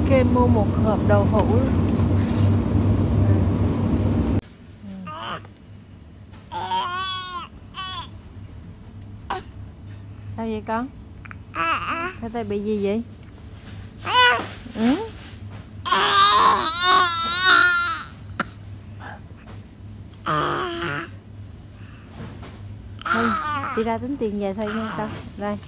Ken mua một hộp đậu hũ. Sao vậy con? Cái tay bị gì vậy? Ừ? Thôi, đi ra tính tiền về thôi nha con. Đây.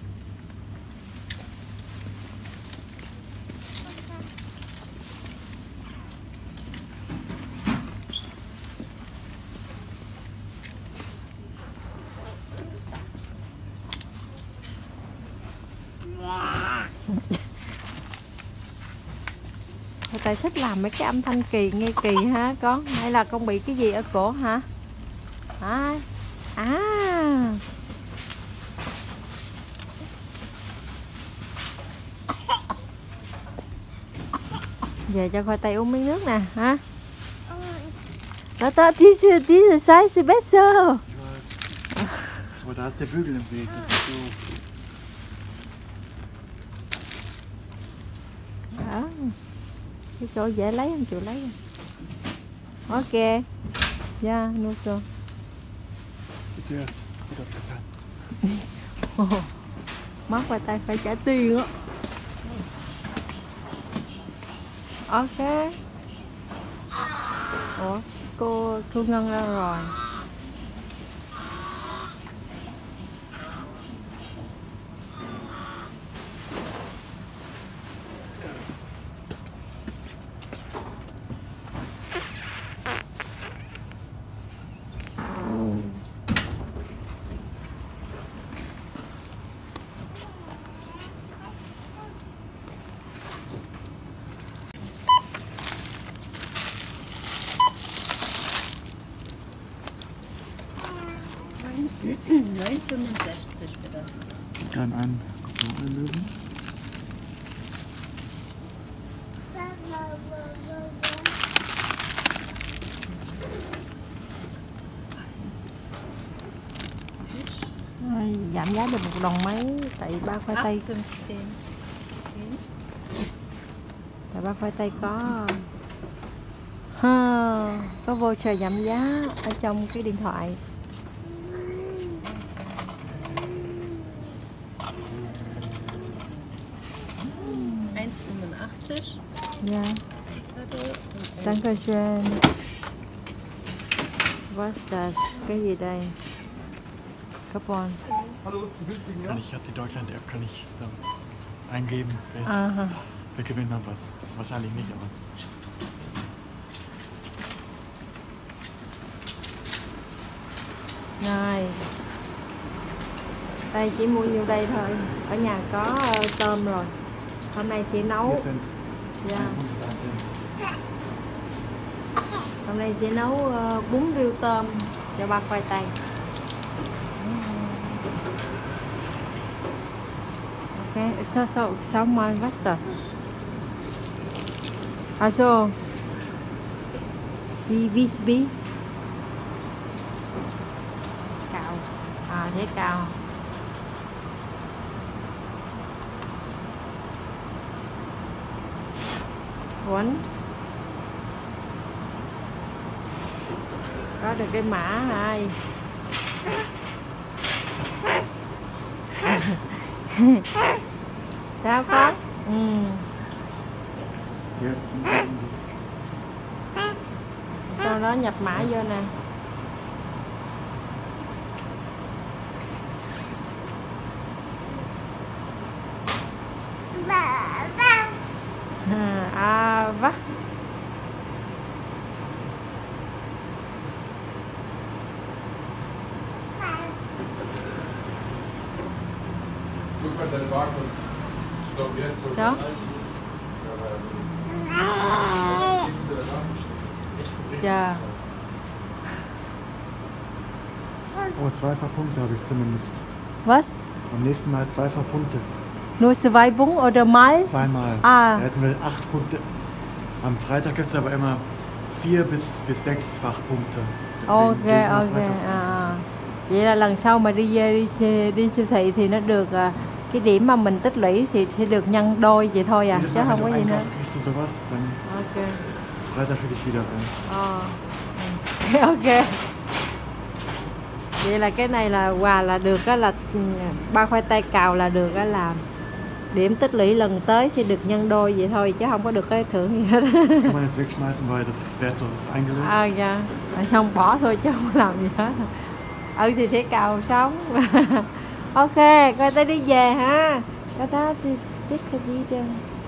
Tại thích làm mấy cái âm thanh kỳ nghe kỳ ha con, hay là con bị cái gì ở cổ hả? À, về cho khoai tây uống miếng nước nè ha. Da, diese Scheiße besser. Aber da ist der Bügel im Weg. Das ist so. Đó. Cái chỗ dễ lấy không chịu lấy. Ok. Ja, nur so. Bitte, wieder bezahlen. Móc khoai tây phải trả tiền á. Ok. Ủa, cô Thu Ngân ra rồi. Bitte. Dann einen Löwen. Giảm giá được 1 đồng mấy tại ba khoai tây. Tại ba khoai tây có voucher giảm giá ở trong cái điện thoại. Ja. Danke schön. Was ist das? Cái gì đây? Carbon. Kann ich habe die Deutschland-App, kann ich da eingeben, wer gewinnt dann was? Wahrscheinlich nicht, aber. Này. Đây chỉ mua nhiêu đây thôi. Ở nhà có tôm rồi. Hôm nay sẽ nấu. Dạ. Hôm nay sẽ nấu bún riêu tôm cho ba khoai tây. Okay, das schau mal was das. Also wie cào. Thế cào. Quấn. Có được cái mã 2. Sao con? Sau đó nhập mã vô nè. Vắt. So. Ja. Oh, 2 Punkte habe ich zumindest. Was? Beim nächsten Mal 2 Punkte. Nur 2 Bung oder mal? Zweimal. Da hätten wir 8 Punkte. Am Freitag gibt es aber immer 4 bis 6-fach Punkte. Ok. Vậy là lần sau mà đi siêu thị thì nó được Cái điểm mà mình tích lũy thì sẽ được nhân đôi vậy thôi à, chứ không có gì nữa. Ok. Freitag will ich wieder rein. Ok. Vậy là cái này là quà là được á, là ba khoai tây cào là được á, là điểm tích lũy lần tới sẽ được nhân đôi vậy thôi, chứ không có được cái thưởng gì hết. Kann man jetzt wegschmeißen, weil das ist wertlos, das ist eingelöst. Dạ. Xong bỏ thôi chứ không làm gì hết. Thì sẽ cào sống. Ok, coi tới đi về ha. Cái đó thì biết cái gì đâu.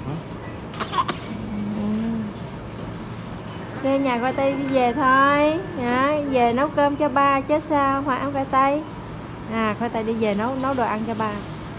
Về nhà coi tây đi về thôi. Về nấu cơm cho ba chứ sao, phải ăn khoai tây. Khoai tây đi về nấu đồ ăn cho ba.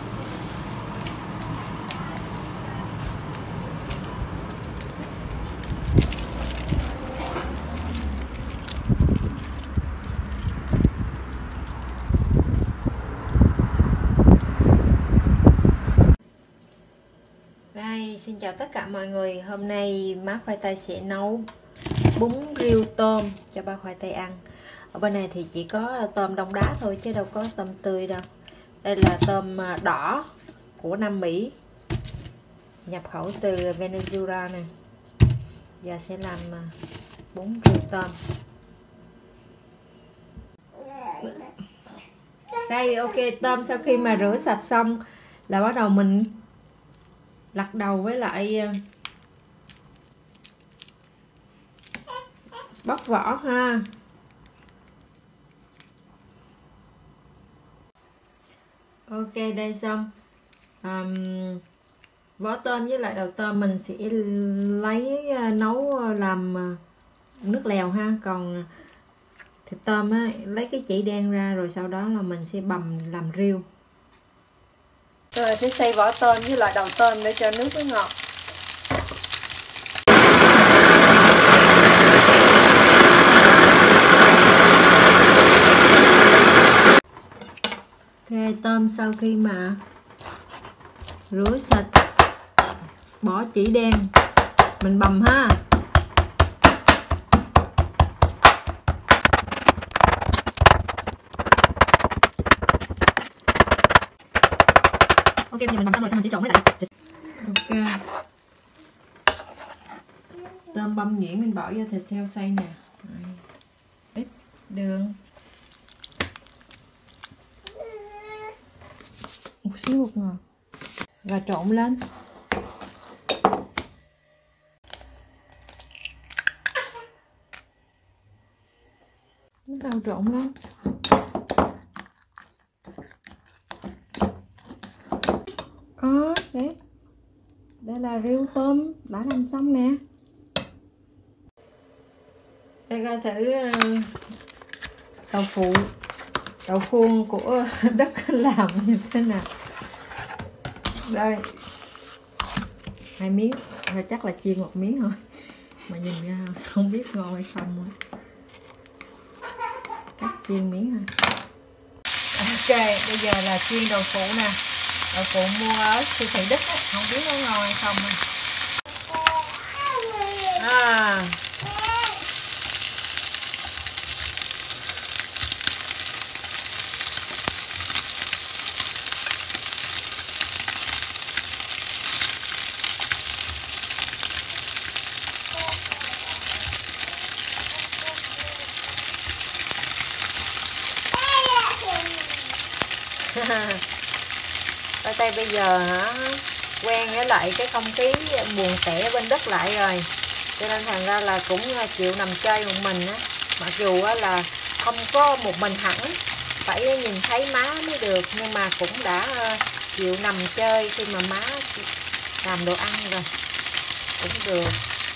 Đây, xin chào tất cả mọi người. Hôm nay má khoai tây sẽ nấu bún riêu tôm cho ba khoai tây ăn. Ở bên này thì chỉ có tôm đông đá thôi chứ đâu có tôm tươi đâu. Đây là tôm đỏ của Nam Mỹ, nhập khẩu từ Venezuela nè. Giờ sẽ làm bún riêu tôm. Đây, ok, tôm sau khi mà rửa sạch xong là bắt đầu mình lặt đầu với lại bóc vỏ ha. Ok, đây xong. Vỏ tôm với lại đầu tôm mình sẽ lấy nấu làm nước lèo ha. Còn thịt tôm á, lấy cái chỉ đen ra rồi sau đó là mình sẽ bằm làm riêu. Rồi sẽ xay vỏ tôm với lại đầu tôm để cho nước nó ngọt. Ok, tôm sau khi mà rửa sạch, bỏ chỉ đen, mình bằm ha. Ok, bây giờ mình bằm xong rồi xong mình sẽ trộn với lại. Ok. Tôm băm nhuyễn mình bỏ vô thịt heo xay nè. Ít đường. Một xíu bột ngọt. Và trộn lên. Bắt đầu trộn lên. Đấy. Đây là riêu tôm đã làm xong nè. Đây coi thử đậu khuôn của Đất làm như thế nào. Đây 2 miếng thôi, chắc là chiên 1 miếng thôi mà nhìn ra không biết ngon hay không nữa. Cắt chiên miếng thôi. Ok, bây giờ là chiên đậu phụ nè. Đậu phụ mua ở siêu thị Đức á, không biết nó ngon hay không. Ở đây bây giờ quen với lại cái không khí buồn tẻ bên Đất lại rồi, cho nên thành ra là cũng chịu nằm chơi một mình á. Mặc dù là không có một mình hẳn, phải nhìn thấy má mới được, nhưng mà cũng đã chịu nằm chơi khi mà má làm đồ ăn rồi, cũng được.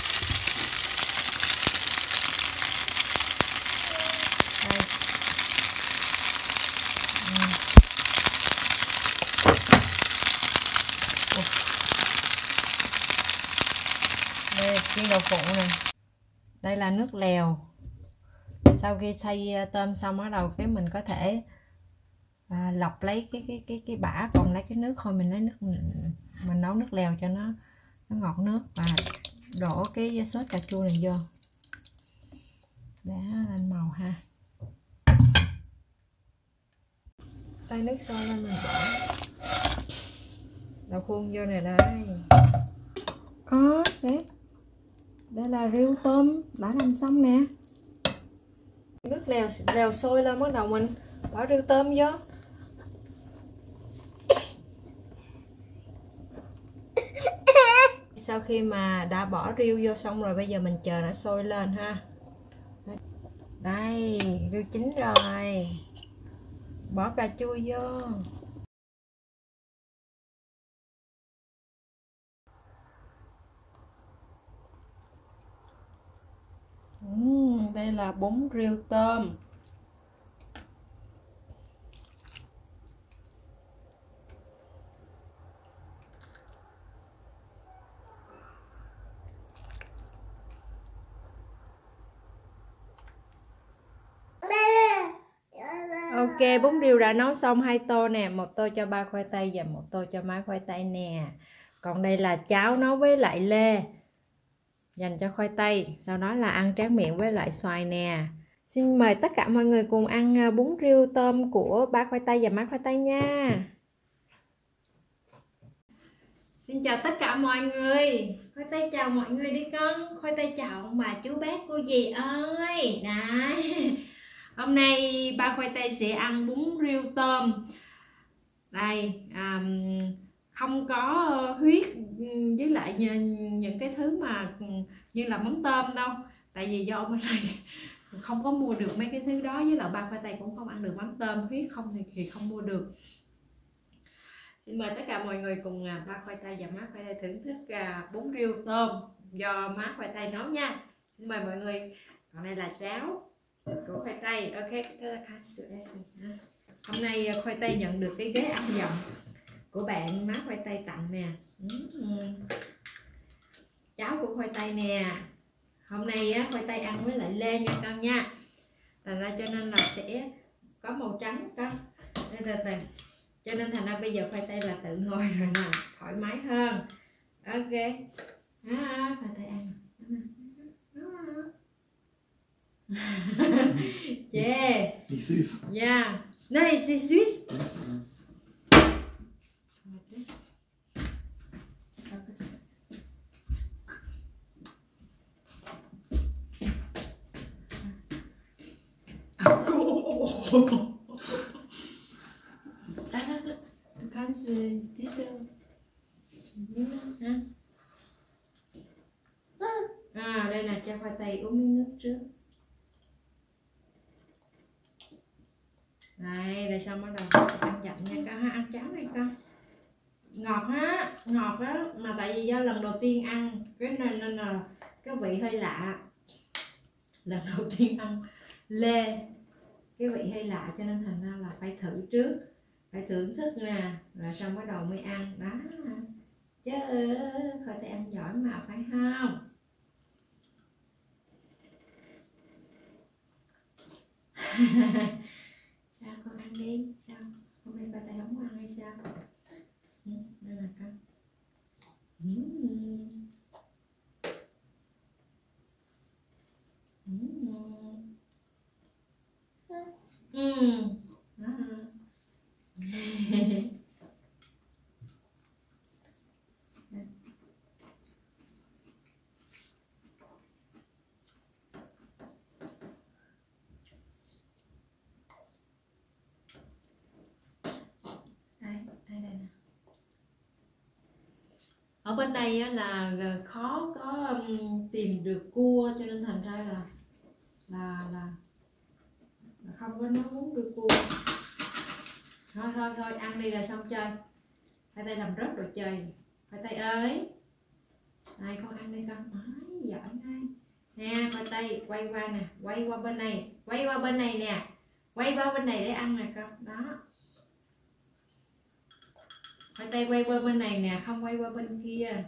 Đây, chiên đậu phụ nè. Đây là nước lèo. Sau khi xay tôm xong bắt đầu cái mình có thể lọc lấy cái bã, còn lấy cái nước thôi. Mình lấy nước, mình nấu nước lèo cho nó ngọt nước, và đổ cái sốt cà chua này vô để lên màu ha. Tay nước sôi lên mình bỏ. Đậu khuôn vô này đây. Đấy. Đây là riêu tôm đã làm xong nè. Nước lèo sôi lên bắt đầu mình bỏ riêu tôm vô. Sau khi mà đã bỏ riêu vô xong rồi, bây giờ mình chờ nó sôi lên ha. Đây, riêu chín rồi. Bỏ cà chua vô. Đây là bún riêu tôm. Ok, bún riêu đã nấu xong 2 tô nè, 1 tô cho ba khoai tây và 1 tô cho má khoai tây nè. Còn đây là cháo nấu với lại lê dành cho khoai tây, sau đó là ăn tráng miệng với lại xoài nè. Xin mời tất cả mọi người cùng ăn bún riêu tôm của ba khoai tây và má khoai tây nha. Xin chào tất cả mọi người. Khoai tây chào mọi người đi con. Khoai tây chào ông bà chú bác cô dì ơi. Đấy. Hôm nay ba khoai tây sẽ ăn bún riêu tôm. Đây, không có huyết với lại những cái thứ mà như là mắm tôm đâu. Tại vì do bên này không có mua được mấy cái thứ đó, với lại ba khoai tây cũng không ăn được mắm tôm, huyết không thì không mua được. Xin mời tất cả mọi người cùng ba khoai tây và má khoai tây thưởng thức bún riêu tôm do má khoai tây nấu nha. Xin mời mọi người. Còn đây là cháo của khoai tây. Ok, hôm nay khoai tây nhận được cái ghế ăn dặm của bạn má khoai tây tặng nè. Cháo của khoai tây nè. Hôm nay khoai tây ăn với lại lê nha con nha. Thành ra cho nên là sẽ có màu trắng con. Đây. Cho nên thành ra bây giờ khoai tây là tự ngồi rồi nè, thoải mái hơn. Ok. Khoai tây ăn. Yeah. Nicht süß. Yeah. Nein, es ist süß. Du kannst diese đây là cho khoai tây uống miếng nước trước. Đây là xong bắt đầu ăn chậm nha con ha, ăn cháo này con. Ngọt á, mà tại vì do lần đầu tiên ăn cái nên là cái vị hơi lạ. Lần đầu tiên ăn lê cái vị hơi lạ, cho nên thành ra là phải thử trước, phải thưởng thức nè, rồi xong bắt đầu mới ăn đó. Chứ khoai tây ăn giỏi mà, phải không? Sao con ăn đi? Sao hôm nay khoai tây không ăn hay sao? Đây là con. Đây nè. Ở bên đây là khó có tìm được cua, cho nên thành ra là không có nấu bún riêu cua. Thôi ăn đi là xong chơi. Khoai tây làm rớt đồ chơi. Khoai tây ơi, này con ăn đi con. Giỏi ngay nè. Khoai tây quay qua nè, quay qua bên này, quay qua bên này nè, quay qua bên này để ăn nè con. Đó, khoai tây quay qua bên này nè, không quay qua bên kia.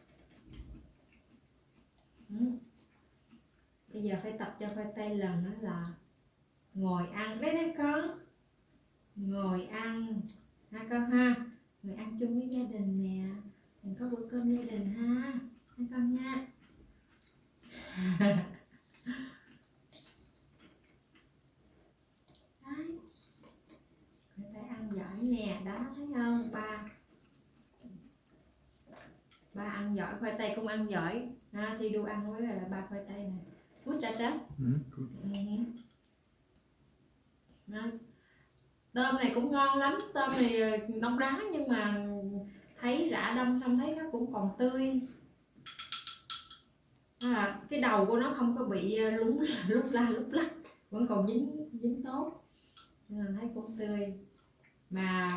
Bây giờ phải tập cho khoai tây lần đó là ngồi ăn. Đấy con, ngồi ăn ha con ha, ngồi ăn chung với gia đình nè, mình có bữa cơm gia đình ha con nha. Khoai tây ăn giỏi nè, đó thấy không ba. Ba ăn giỏi, khoai tây cũng ăn giỏi. Thi đua ăn với là ba khoai tây này. Good ra trách. Tôm này cũng ngon lắm. Tôm này đông đá nhưng mà thấy rã đông xong thấy nó cũng còn tươi. Cái đầu của nó không có bị lúc la lúc lắc, vẫn còn dính tốt nên thấy cũng tươi. Mà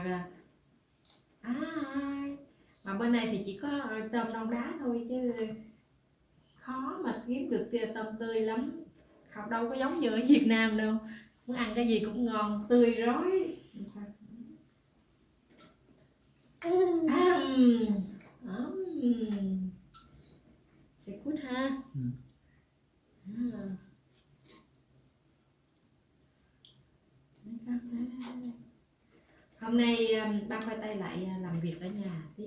bên này thì chỉ có tôm đông đá thôi chứ khó mà kiếm được tôm tươi lắm, không đâu có giống như ở Việt Nam đâu, muốn ăn cái gì cũng ngon tươi rói. Sẽ cút ha. Hôm nay ba khoai tây lại làm việc ở nhà tiếp.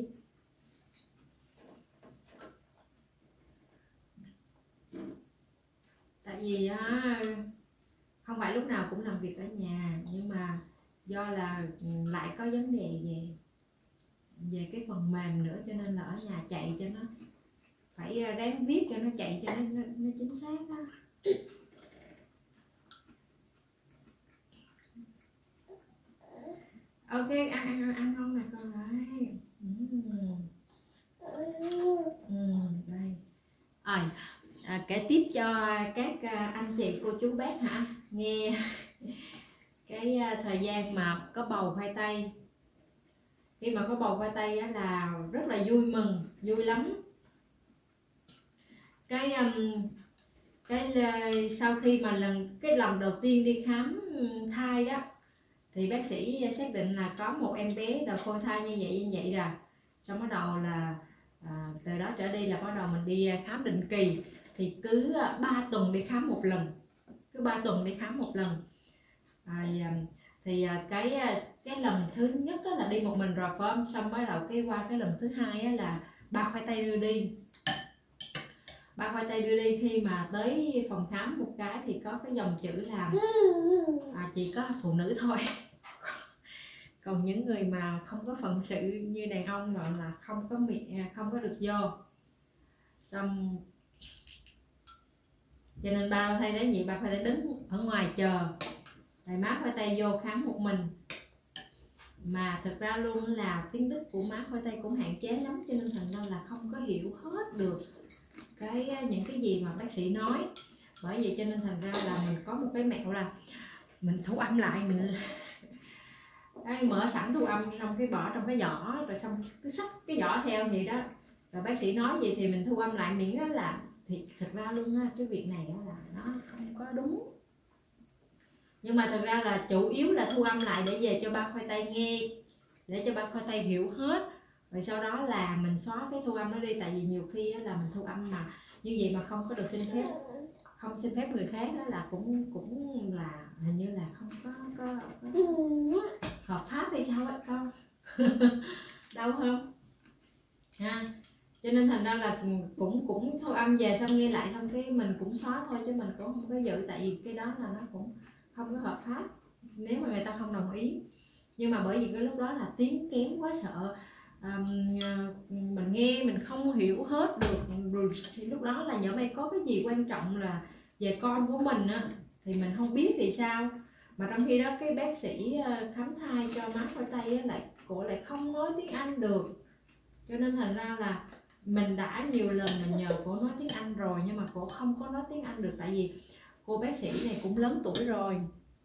Tại vì không phải lúc nào cũng làm việc ở nhà, nhưng mà do là lại có vấn đề về cái phần mềm nữa, cho nên là ở nhà chạy cho nó phải ráng viết cho nó chạy cho nó chính xác đó. Ok, ăn ngon nè con ơi. Đây. Kể tiếp cho các anh chị cô chú bác nghe cái thời gian mà có bầu khoai tây. Khi mà có bầu khoai tây là rất là vui mừng, vui lắm. Sau khi mà lần đầu tiên đi khám thai đó thì bác sĩ xác định là có một em bé đầu phôi thai như vậy rồi. Xong bắt đầu là từ đó trở đi là bắt đầu mình đi khám định kỳ, thì cứ 3 tuần đi khám một lần, thì cái lần thứ nhất đó là đi một mình rồi phải không? Xong bắt đầu qua cái lần thứ hai là ba khoai tây đưa đi. Khi mà tới phòng khám một cái thì có cái dòng chữ là chỉ có phụ nữ thôi, còn những người mà không có phận sự như đàn ông gọi là không có được vô. Xong cho nên ba khoai tây ba khoai tây đứng ở ngoài chờ, tại má khoai tây vô khám một mình. Mà thực ra luôn là tiếng Đức của má khoai tây cũng hạn chế lắm, cho nên thành ra là không có hiểu hết được những cái gì mà bác sĩ nói. Bởi vậy cho nên thành ra là mình có một cái mẹo là mình thu âm lại, mình mở sẵn thu âm xong cái bỏ trong cái giỏ, rồi xong cứ xách cái giỏ theo vậy đó, rồi bác sĩ nói gì thì mình thu âm lại, miễn đó là thì thực ra luôn á, cái việc này là nó không có đúng. Nhưng mà thực ra là chủ yếu là thu âm lại để về cho ba khoai tây nghe, để cho ba khoai tây hiểu hết. Rồi sau đó là mình xóa cái thu âm nó đi, tại vì nhiều khi là mình thu âm mà như vậy mà không có được xin phép, không xin phép người khác, đó là cũng là hình như là không có hợp pháp hay sao á con. Đâu không ha. Cho nên thành ra là cũng thu âm về xong nghe lại xong cái mình cũng xóa thôi, chứ mình cũng không có giữ, tại vì cái đó là nó cũng không có hợp pháp nếu mà người ta không đồng ý. Nhưng mà bởi vì cái lúc đó là tiếng kém quá, sợ mình nghe mình không hiểu hết được, rồi lúc đó là nhỡ may có cái gì quan trọng là về con của mình á thì mình không biết thì sao. Mà trong khi đó cái bác sĩ khám thai cho má khoai tây á, cổ lại không nói tiếng Anh được, cho nên thành ra là mình đã nhiều lần mình nhờ cổ nói tiếng Anh rồi, nhưng mà cổ không có nói tiếng Anh được, tại vì cô bác sĩ này cũng lớn tuổi rồi.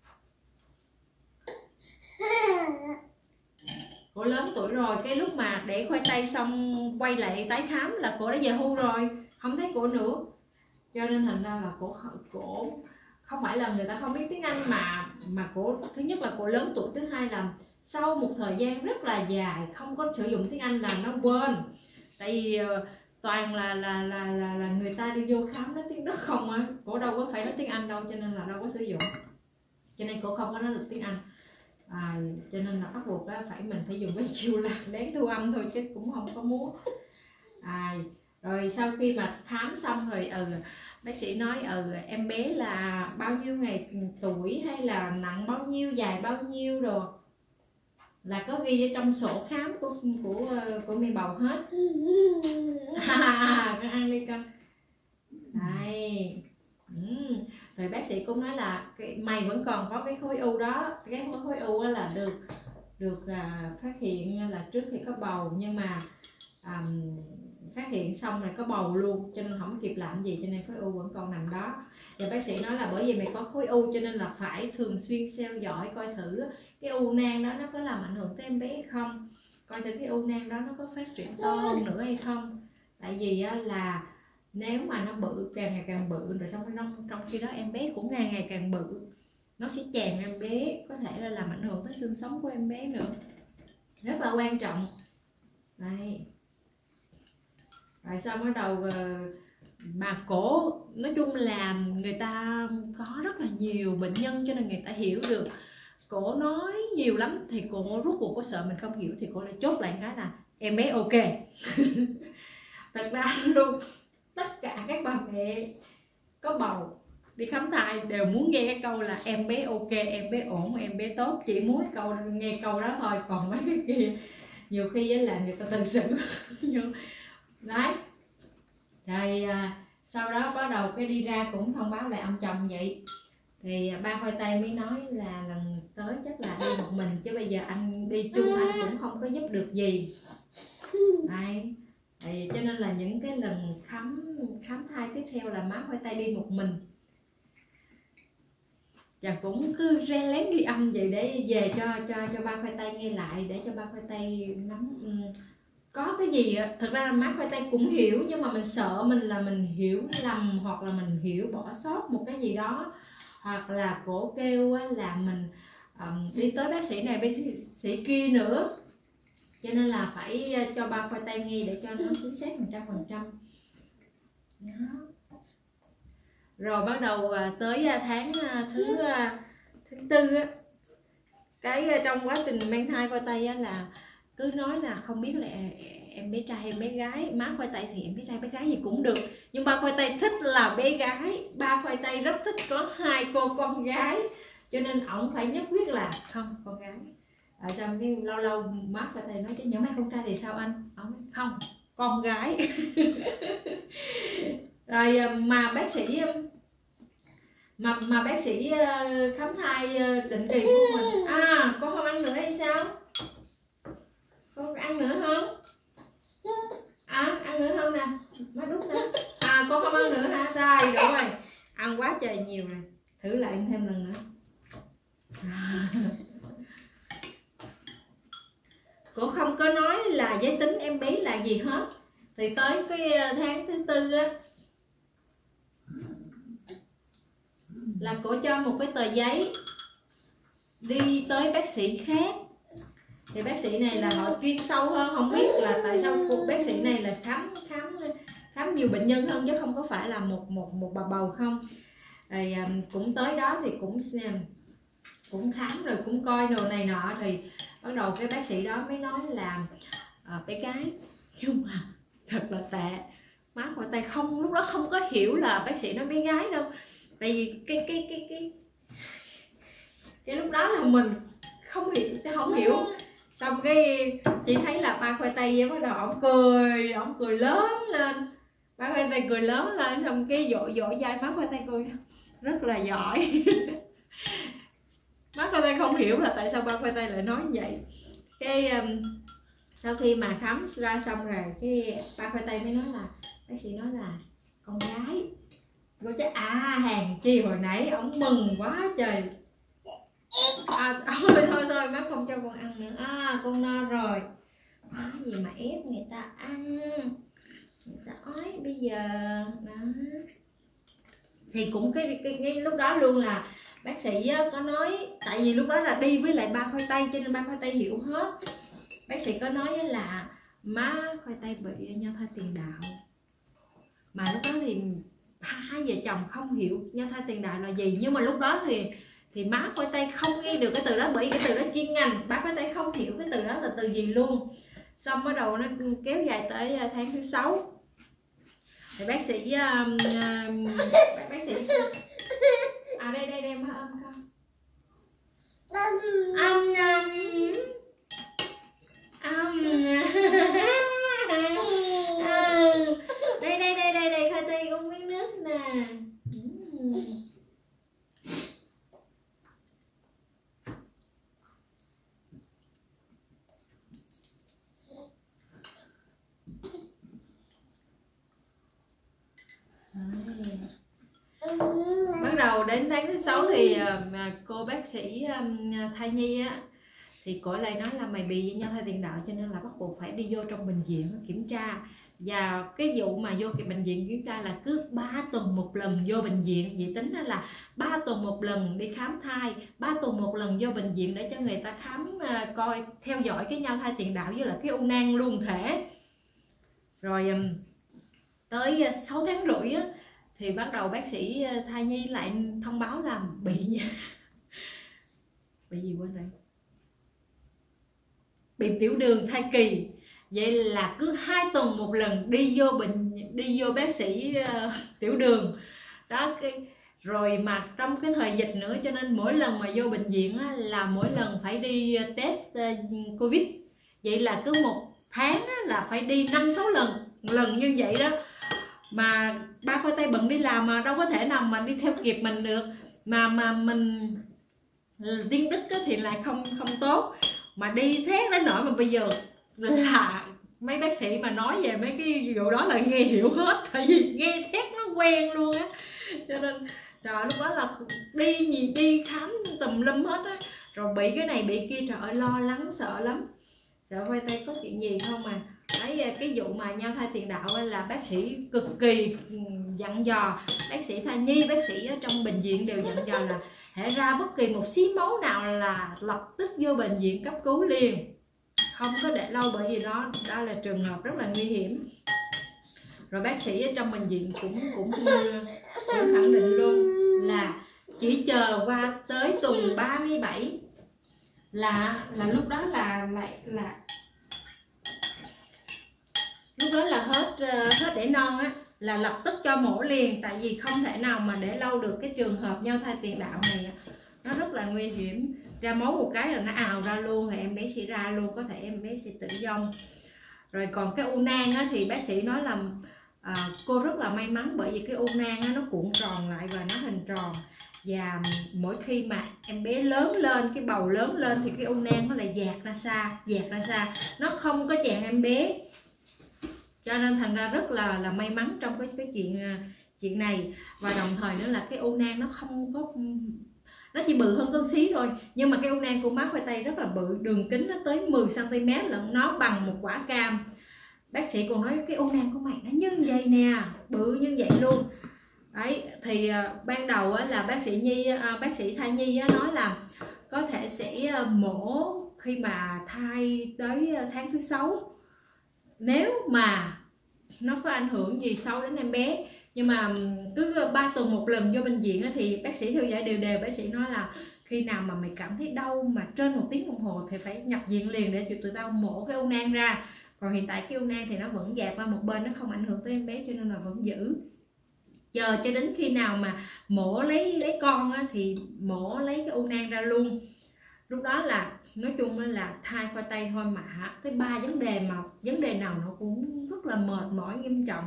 Cổ lớn tuổi rồi, cái lúc mà để khoai tây xong quay lại tái khám là cổ đã về hưu rồi, không thấy cổ nữa. Cho nên thành ra là cổ không phải là người ta không biết tiếng Anh, mà cổ thứ nhất là cổ lớn tuổi, thứ hai là sau một thời gian rất là dài không có sử dụng tiếng Anh là nó quên. Tại vì toàn là người ta đi vô khám nói tiếng Đức không á, cổ đâu có phải nói tiếng Anh đâu, cho nên là đâu có sử dụng, cho nên cổ không có nói được tiếng Anh. Cho nên là bắt buộc mình phải dùng cái chiêu là lén thu âm thôi, chứ cũng không có muốn. Rồi sau khi mà khám xong rồi bác sĩ nói em bé là bao nhiêu ngày tuổi, hay là nặng bao nhiêu, dài bao nhiêu rồi là có ghi ở trong sổ khám của mẹ bầu hết. con ăn đi con. Đây. Rồi bác sĩ cũng nói là mày vẫn còn có cái khối u đó, cái khối u là được phát hiện là trước khi có bầu, nhưng mà phát hiện xong là có bầu luôn cho nên không kịp làm gì, cho nên khối u vẫn còn nằm đó. Và bác sĩ nói là bởi vì mày có khối u cho nên là phải thường xuyên theo dõi coi thử cái u nang đó nó có làm ảnh hưởng tới em bé hay không, coi thử cái u nang đó nó có phát triển to hơn nữa hay không. Tại vì là nếu mà nó bự, càng ngày càng bự, rồi xong trong khi đó em bé cũng càng ngày càng bự, nó sẽ chèn em bé, có thể là làm ảnh hưởng tới xương sống của em bé nữa, rất là quan trọng. Đây. Rồi xong bắt đầu bà cổ, nói chung là người ta có rất là nhiều bệnh nhân cho nên người ta hiểu được. Cổ nói nhiều lắm thì cổ rút cuộc có sợ mình không hiểu thì cổ lại chốt lại cái là em bé ok. Thật ra luôn tất cả các bà mẹ có bầu đi khám thai đều muốn nghe cái câu là em bé ok, em bé ổn, em bé tốt, chỉ muốn nghe câu đó thôi, còn mấy cái kia nhiều khi là người ta tự xử. Đấy. Rồi sau đó bắt đầu cái đi ra cũng thông báo lại ông chồng vậy, thì ba khoai tây mới nói là lần tới chắc là đi một mình, chứ bây giờ anh đi chung anh cũng không có giúp được gì. Đấy. Thì cho nên là những cái lần khám thai tiếp theo là má khoai tây đi một mình, và cũng cứ re lén ghi âm vậy để về cho ba khoai tây nghe lại, để cho ba khoai tây nắm có cái gì. Thật ra là má khoai tây cũng hiểu, nhưng mà mình sợ mình hiểu lầm, hoặc là mình hiểu bỏ sót một cái gì đó, hoặc là cổ kêu là mình đi tới bác sĩ này bác sĩ kia nữa, cho nên là phải cho ba khoai tây nghe để cho nó chính xác 100%. Rồi bắt đầu tới tháng thứ tư á, cái trong quá trình mang thai khoai tây á là cứ nói là không biết là em bé trai hay bé gái. Má khoai tây thì em bé trai bé gái gì cũng được, nhưng ba khoai tây thích là bé gái. Ba khoai tây rất thích có 2 cô con gái, cho nên ổng phải nhất quyết là không, con gái. Xong cái lâu lâu má khoai tây nói chứ nhớ mấy con trai thì sao anh? Ổng nói không, con gái. Rồi mà bác sĩ bác sĩ khám thai định kỳ của mình, con không ăn nữa hay sao? Con ăn nữa không? Ăn nữa không nè? Má đút nữa. Con không ăn nữa hả? Rồi, đúng rồi. Ăn quá trời nhiều rồi. Thử lại thêm lần nữa. Cô không có nói là giới tính em bé là gì hết. Thì tới cái tháng thứ tư á, là cô cho một cái tờ giấy đi tới bác sĩ khác. Thì bác sĩ này là họ chuyên sâu hơn, không biết là tại sao cuộc bác sĩ này là khám nhiều bệnh nhân hơn, chứ không có phải là một bà bầu không. Rồi cũng tới đó thì cũng khám rồi cũng coi đồ này nọ, thì bắt đầu cái bác sĩ đó mới nói là bé gái. Nhưng mà thật là tệ, má khoai tây lúc đó không có hiểu là bác sĩ nói bé gái đâu. Tại vì cái lúc đó là mình không hiểu. Xong cái chị thấy là ba khoai tây bắt đầu ổng cười lớn lên. Má khoai tây cười lớn lên, xong cái dỗ vai má khoai tây cười rất là giỏi. Má khoai tây không hiểu là tại sao ba khoai tây lại nói như vậy. Cái sau khi mà khám ra xong rồi, cái ba khoai tây mới nói là bác sĩ nói là con gái. Cô chứ hàng chi hồi nãy ổng mừng quá trời. Thôi má không cho con ăn nữa. Con no rồi. Nói gì mà ép người ta ăn, người ta ói bây giờ đó. Thì cũng cái lúc đó luôn là bác sĩ có nói, tại vì lúc đó là đi với lại ba khoai tây cho nên ba khoai tây hiểu hết. Bác sĩ có nói là má khoai tây bị nhau thai tiền đạo, mà lúc đó thì hai vợ chồng không hiểu nhau thai tiền đạo là gì. Nhưng mà lúc đó thì má khoai tây không nghe được cái từ đó, bởi cái từ đó chuyên ngành. Bác khoai tây không hiểu cái từ đó là từ gì luôn. Xong bắt đầu nó kéo dài tới tháng thứ 6 thì bác sĩ đây má ôm con. Đây đến tháng thứ 6 thì cô bác sĩ thai nhi á, thì cổ lại nói là mày bị nhau thai tiền đạo cho nên là bắt buộc phải đi vô trong bệnh viện kiểm tra. Và cái vụ mà vô cái bệnh viện kiểm tra là cứ 3 tuần một lần vô bệnh viện. Vậy tính ra là 3 tuần một lần đi khám thai, 3 tuần một lần vô bệnh viện để cho người ta khám coi, theo dõi cái nhau thai tiền đạo với lại cái u nang luôn thể. Rồi tới 6 tháng rưỡi á, thì bắt đầu bác sĩ thai nhi lại thông báo là bị gì quên rồi, bị tiểu đường thai kỳ. Vậy là cứ 2 tuần một lần đi vô bác sĩ tiểu đường đó. Rồi mà trong cái thời dịch nữa, cho nên mỗi lần mà vô bệnh viện á, là mỗi lần phải đi test Covid. Vậy là cứ 1 tháng á, là phải đi 5-6 lần như vậy đó. Mà ba khoai tây bận đi làm mà đâu có thể nào mà đi theo kịp mình được. Mà mình tiếng Đức thì lại không tốt, mà đi thét đến nỗi mà bây giờ là mấy bác sĩ mà nói về mấy cái vụ đó là nghe hiểu hết, tại vì nghe thét nó quen luôn á. Cho nên trời, lúc đó là đi khám tùm lum hết á, rồi bị cái này bị kia, trời ơi lo lắng sợ lắm, sợ khoai tây có chuyện gì không mà. Đấy, cái vụ mà nhau thai tiền đạo là bác sĩ cực kỳ dặn dò, bác sĩ thai nhi, bác sĩ ở trong bệnh viện đều dặn dò là hãy ra bất kỳ một xí máu nào là lập tức vô bệnh viện cấp cứu liền, không có để lâu, bởi vì đó là trường hợp rất là nguy hiểm. Rồi bác sĩ ở trong bệnh viện cũng khẳng định luôn là chỉ chờ qua tới tuần 37 là lúc đó là lúc đó là hết đẻ non á, là lập tức cho mổ liền, tại vì không thể nào mà để lâu được. Cái trường hợp nhau thai tiền đạo này nó rất là nguy hiểm, ra máu một cái là nó ào ra luôn, thì em bé sẽ ra luôn, có thể em bé sẽ tử vong. Rồi còn cái u nang á, thì bác sĩ nói là cô rất là may mắn, bởi vì cái u nang á, nó cuộn tròn lại và nó hình tròn, và mỗi khi mà em bé lớn lên, cái bầu lớn lên thì cái u nang nó lại dạt ra xa, nó không có chèn em bé. Cho nên thành ra rất là may mắn trong cái chuyện này. Và đồng thời nữa là cái u nang nó không có, nó chỉ bự hơn con xí rồi, nhưng mà cái u nang của má khoai tây rất là bự, đường kính nó tới 10 cm lận, nó bằng một quả cam. Bác sĩ còn nói cái u nang của mày nó như vậy nè, bự như vậy luôn. Đấy, thì ban đầu là bác sĩ thai nhi nói là có thể sẽ mổ khi mà thai tới tháng thứ 6, nếu mà nó có ảnh hưởng gì sâu đến em bé. Nhưng mà cứ 3 tuần một lần vô bệnh viện thì bác sĩ theo dõi đều, bác sĩ nói là khi nào mà mày cảm thấy đau mà trên 1 tiếng đồng hồ thì phải nhập viện liền để tụi tao mổ cái u nang ra. Còn hiện tại cái u nang thì nó vẫn dạt qua một bên, nó không ảnh hưởng tới em bé, cho nên là vẫn giữ. Chờ cho đến khi nào mà mổ lấy con thì mổ lấy cái u nang ra luôn. Lúc đó là nói chung là thai khoai tây thôi mà tới 3 vấn đề, mà vấn đề nào nó cũng rất là mệt mỏi nghiêm trọng.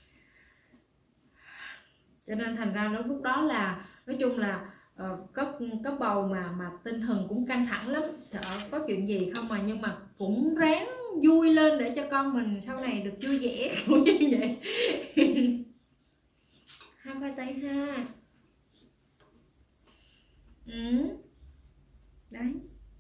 Cho nên thành ra lúc đó là nói chung là có bầu mà tinh thần cũng căng thẳng lắm, sợ có chuyện gì không mà, nhưng mà cũng ráng vui lên để cho con mình sau này được vui vẻ cũng như vậy. Hai khoai tây ha. Đấy.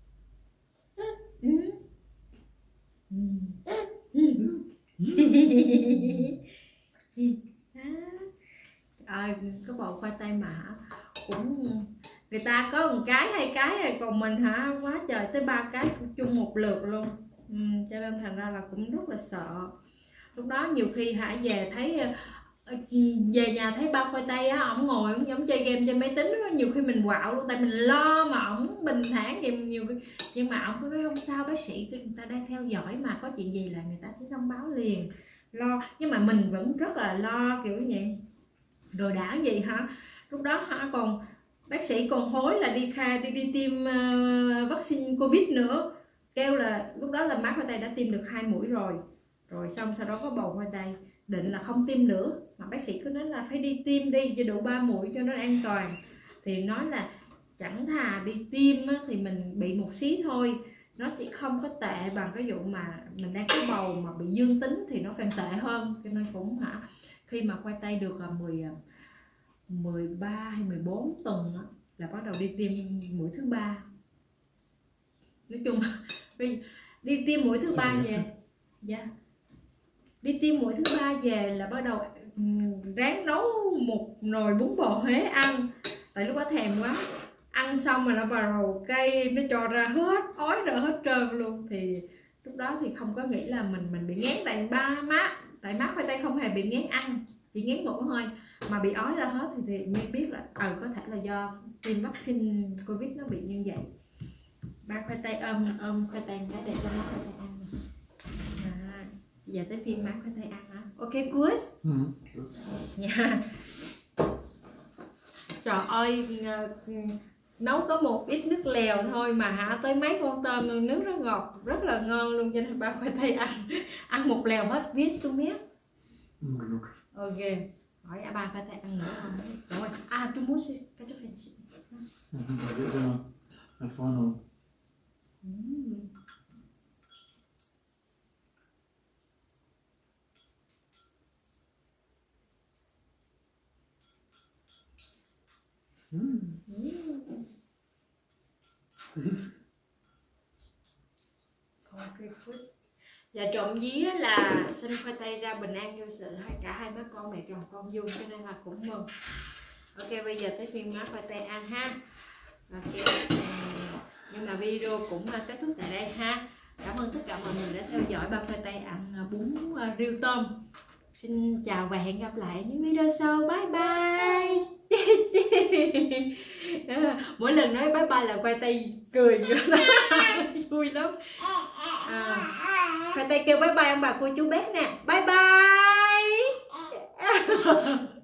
Có bầu khoai tây mà cũng người ta có 1 cái 2 cái, còn mình quá trời tới 3 cái chung một lượt luôn. Cho nên thành ra là cũng rất là sợ. Lúc đó nhiều khi về thấy về nhà thấy ba khoai tây ổng ngồi ổng chơi game trên máy tính, nhiều khi mình quạo luôn, tại mình lo mà ổng bình thản vậy nhiều khi. Nhưng mà ổng nói không sao, bác sĩ người ta đang theo dõi mà, có chuyện gì là người ta sẽ thông báo liền. Lo, nhưng mà mình vẫn rất là lo kiểu vậy. Rồi đã gì lúc đó còn bác sĩ còn hối là đi tiêm vaccine Covid nữa, kêu là lúc đó là má khoai tây đã tiêm được 2 mũi rồi xong sau đó có bầu khoai tây, định là không tiêm nữa, mà bác sĩ cứ nói là phải đi tiêm đi cho đủ 3 mũi cho nó an toàn. Thì nói là chẳng thà đi tiêm thì mình bị một xí thôi, nó sẽ không có tệ bằng cái vụ mà mình đang có bầu mà bị dương tính thì nó càng tệ hơn. Cho nên cũng khi mà khoai tây được 13 hay 14 tuần đó, là bắt đầu đi tiêm mũi thứ 3. Nói chung đi tiêm mũi thứ 3 về, dạ, đi tiêm mũi thứ 3 về là bắt đầu ráng nấu một nồi bún bò Huế ăn, tại lúc đó thèm quá. Ăn xong mà nó vào cây nó cho ra hết, ói ra hết trơn luôn. Thì lúc đó thì không có nghĩ là mình bị ngán, tại má khoai tây không hề bị ngán ăn, chỉ ngán ngủ thôi, mà bị ói ra hết thì mới biết là có thể là do tiêm vaccine Covid nó bị như vậy. Ba khoai tây ôm khoai tây cái để cho má khoai tây ăn. Giờ tới phiên má khoai tây ăn hả? Ok, good. Nha. Trời ơi, nấu có một ít nước lèo thôi mà tới mấy con tôm, nước rất ngọt, rất là ngon luôn, cho nên ba khoai tây ăn một lèo hết, viết xuống biết. Ok, hỏi ba khoai tây ăn nữa không? Rồi, du musst Kartoffeln. Và trộm vía là sinh khoai tây ra bình an vô sự, cả hai má con mẹ chồng con vui, cho nên là cũng mừng. Ok, bây giờ tới phiên má khoai tây ăn ha. Nhưng mà video cũng kết thúc tại đây ha. Cảm ơn tất cả mọi người đã theo dõi ba khoai tây ăn bún riêu tôm. Xin chào và hẹn gặp lại những video sau. Bye bye. Mỗi lần nói bye bye là khoai tây cười vui lắm. Khoai tây kêu bye bye ông bà cô chú bác nè. Bye bye.